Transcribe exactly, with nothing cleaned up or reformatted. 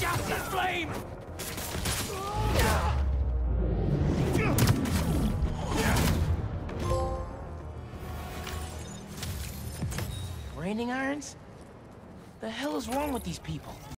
Just in flame! Branding irons? The hell is wrong with these people?